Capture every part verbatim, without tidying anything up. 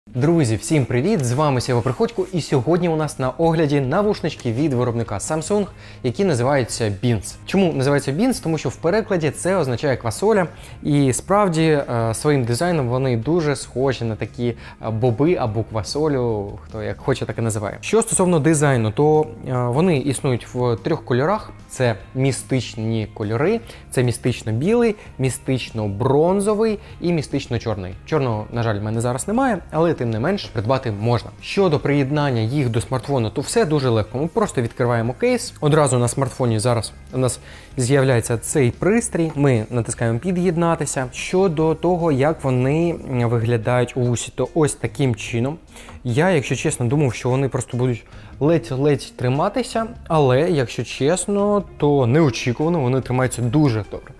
Друзі, всім привіт! З вами Сєва Приходько, і сьогодні у нас на огляді навушнички від виробника Samsung, які називаються Beans. Чому називаються Beans? Тому що в перекладі це означає квасоля, і справді своїм дизайном вони дуже схожі на такі боби або квасолю, хто як хоче, так і називає. Що стосовно дизайну, то вони існують в трьох кольорах. Це містичні кольори, це містично-білий, містично-бронзовий і містично-чорний. Чорного, на жаль, в мене зараз немає, але тим не менш придбати можна. Щодо приєднання їх до смартфону, то все дуже легко. Ми просто відкриваємо кейс. Одразу на смартфоні зараз у нас з'являється цей пристрій. Ми натискаємо під'єднатися. Щодо того, як вони виглядають у вусі, то ось таким чином. Я, якщо чесно, думав, що вони просто будуть ледь-ледь триматися, але, якщо чесно, то неочікувано, вони тримаються дуже добре.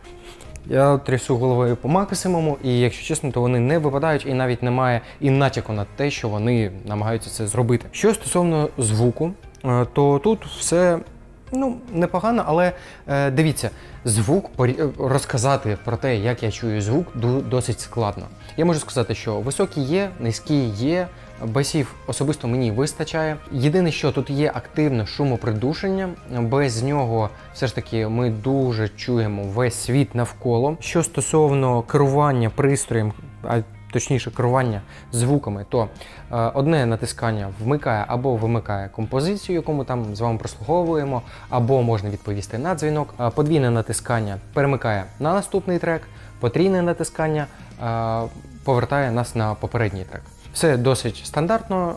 Я трясу головою по максимуму, і якщо чесно, то вони не випадають, і навіть немає і натяку на те, що вони намагаються це зробити. Що стосовно звуку, то тут все, ну, непогано, але е, дивіться, звук, розказати про те, як я чую звук, досить складно. Я можу сказати, що високі є, низькі є, басів особисто мені вистачає. Єдине, що тут є активне шумопридушення, без нього все ж таки ми дуже чуємо весь світ навколо. Що стосовно керування пристроєм, а точніше керування звуками, то е, одне натискання вмикає або вимикає композицію, яку ми там з вами прослуховуємо, або можна відповісти на дзвінок. Е, подвійне натискання перемикає на наступний трек, потрійне натискання е, повертає нас на попередній трек. Все досить стандартно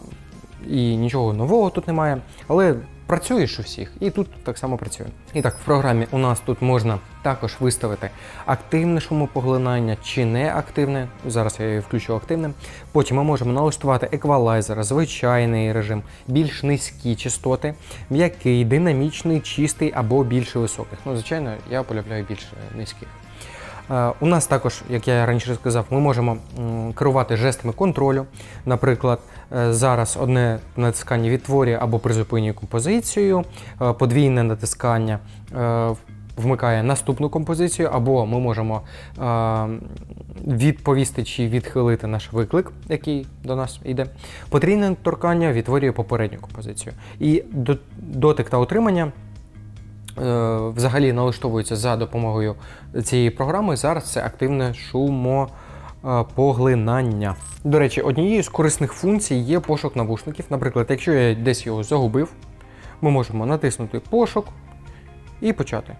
і нічого нового тут немає, але працюєш у всіх, і тут так само працює. І так, в програмі у нас тут можна також виставити активне шумопоглинання чи неактивне. Зараз я її включу активним. Потім ми можемо налаштувати еквалайзер, звичайний режим, більш низькі частоти, м'який, динамічний, чистий або більше високих. Ну, звичайно, я полюбляю більш низьких. У нас також, як я раніше сказав, ми можемо керувати жестами контролю. Наприклад, зараз одне натискання відтворює або призупинює композицію, подвійне натискання вмикає наступну композицію, або ми можемо відповісти чи відхилити наш виклик, який до нас йде. Потрійне торкання відтворює попередню композицію. І дотик та утримання взагалі налаштовується за допомогою цієї програми. Зараз це активне шумопоглинання. До речі, однією з корисних функцій є пошук навушників. Наприклад, якщо я десь його загубив, ми можемо натиснути пошук і почати.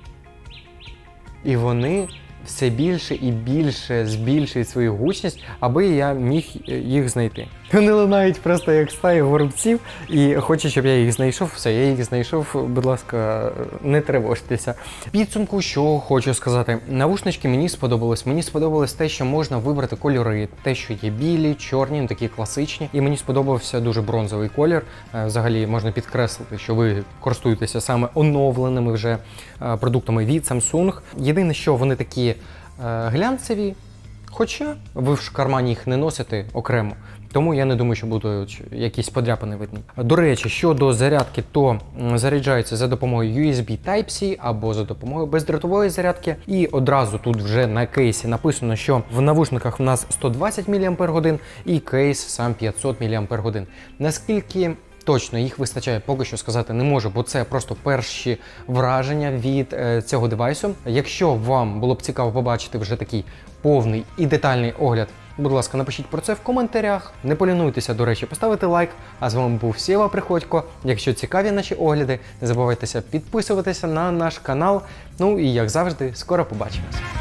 І вони все більше і більше збільшують свою гучність, аби я міг їх знайти. Вони лунають просто як стаї горобців, і хочуть, щоб я їх знайшов. Все, я їх знайшов, будь ласка, не тривожтеся. Підсумку, що хочу сказати. Навушнички мені сподобалось. Мені сподобалось те, що можна вибрати кольори. Те, що є білі, чорні, такі класичні. І мені сподобався дуже бронзовий колір. Взагалі, можна підкреслити, що ви користуєтеся саме оновленими вже продуктами від Samsung. Єдине, що вони такі глянцеві, хоча ви в кармані їх не носите окремо. Тому я не думаю, що будуть якісь подряпини видні. До речі, щодо зарядки, то заряджається за допомогою ю ес бі Type-C або за допомогою бездротової зарядки. І одразу тут вже на кейсі написано, що в навушниках в нас сто двадцять міліампер-годин і кейс сам п'ятсот міліампер-годин. Наскільки точно їх вистачає, поки що сказати не можу, бо це просто перші враження від е, цього девайсу. Якщо вам було б цікаво побачити вже такий повний і детальний огляд, будь ласка, напишіть про це в коментарях. Не полінуйтеся, до речі, поставити лайк. А з вами був Сєва Приходько. Якщо цікаві наші огляди, не забувайтеся підписуватися на наш канал. Ну і як завжди, скоро побачимось.